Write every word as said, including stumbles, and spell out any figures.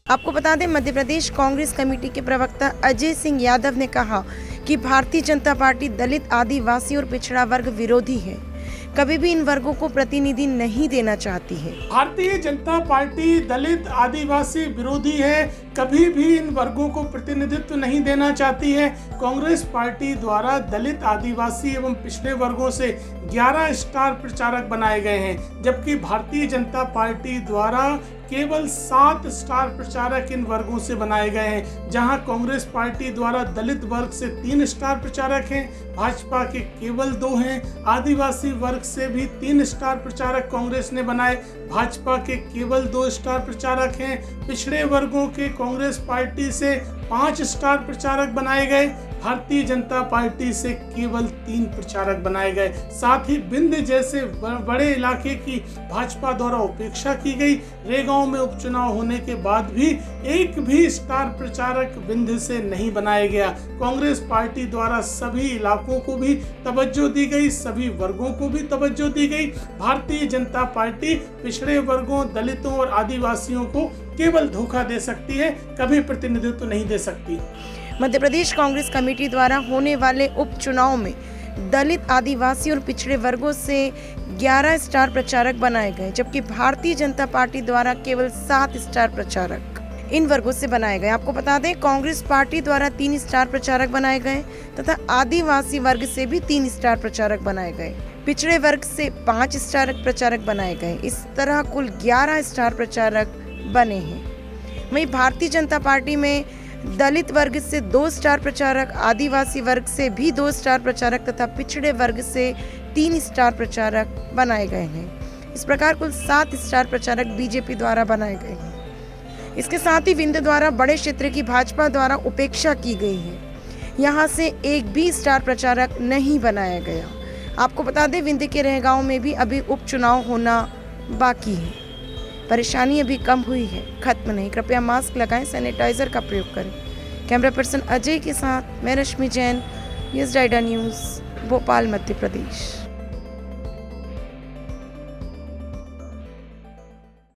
आपको बता दें, मध्य प्रदेश कांग्रेस कमेटी के प्रवक्ता अजय सिंह यादव ने कहा कि भारतीय जनता पार्टी दलित, आदिवासी और पिछड़ा वर्ग विरोधी है, कभी भी इन वर्गों को प्रतिनिधि नहीं देना चाहती है। भारतीय जनता पार्टी दलित, आदिवासी विरोधी है, कभी भी इन वर्गों को प्रतिनिधित्व नहीं देना चाहती है। कांग्रेस पार्टी द्वारा दलित, आदिवासी एवं पिछड़े वर्गों से ग्यारह स्टार प्रचारक बनाए गए हैं, जबकि भारतीय जनता पार्टी द्वारा केवल सात स्टार प्रचारक इन वर्गों से बनाए गए हैं। जहां कांग्रेस पार्टी द्वारा दलित वर्ग से तीन स्टार प्रचारक हैं, भाजपा के केवल दो हैं। आदिवासी वर्ग से भी तीन स्टार प्रचारक कांग्रेस ने बनाए, भाजपा के केवल दो स्टार प्रचारक हैं। पिछड़े वर्गों के कांग्रेस पार्टी से पांच स्टार प्रचारक बनाए गए, भारतीय जनता पार्टी से केवल तीन प्रचारक बनाए गए। साथ ही विंध्य जैसे बड़े इलाके की भाजपा द्वारा उपेक्षा की गई। रेगांव में उपचुनाव होने के बाद भी एक भी स्टार प्रचारक विंध्य से नहीं बनाया गया। कांग्रेस पार्टी द्वारा सभी इलाकों को भी तवज्जो दी गई, सभी वर्गों को भी तवज्जो दी गई। भारतीय जनता पार्टी पिछड़े वर्गों, दलितों और आदिवासियों को केवल धोखा दे सकती है, कभी प्रतिनिधित्व तो नहीं दे सकती। मध्य प्रदेश कांग्रेस कमेटी द्वारा होने वाले उपचुनाव में दलित, आदिवासी और पिछड़े वर्गों से ग्यारह स्टार प्रचारक बनाए गए, जबकि भारतीय जनता पार्टी द्वारा केवल सात स्टार प्रचारक इन वर्गों से बनाए गए। आपको बता दें, कांग्रेस पार्टी द्वारा तीन स्टार प्रचारक बनाए गए तथा आदिवासी वर्ग से भी तीन स्टार प्रचारक बनाए गए, पिछड़े वर्ग से पाँच स्टार प्रचारक बनाए गए। इस तरह कुल ग्यारह स्टार प्रचारक बने हैं। वहीं भारतीय जनता पार्टी में दलित वर्ग से दो स्टार प्रचारक, आदिवासी वर्ग से भी दो स्टार प्रचारक तथा पिछड़े वर्ग से तीन स्टार प्रचारक बनाए गए हैं। इस प्रकार कुल सात स्टार प्रचारक बीजेपी द्वारा बनाए गए हैं। इसके साथ ही विंध्य द्वारा बड़े क्षेत्र की भाजपा द्वारा उपेक्षा की गई है, यहाँ से एक भी स्टार प्रचारक नहीं बनाया गया। आपको बता दें, विंध्य के रहगांव में भी अभी उपचुनाव होना बाकी है। परेशानी अभी कम हुई है, खत्म नहीं। कृपया मास्क लगाएं, सैनिटाइजर का प्रयोग करें। कैमरा पर्सन अजय के साथ मैं रश्मि जैन, यस डाइडा न्यूज़, भोपाल, मध्य प्रदेश।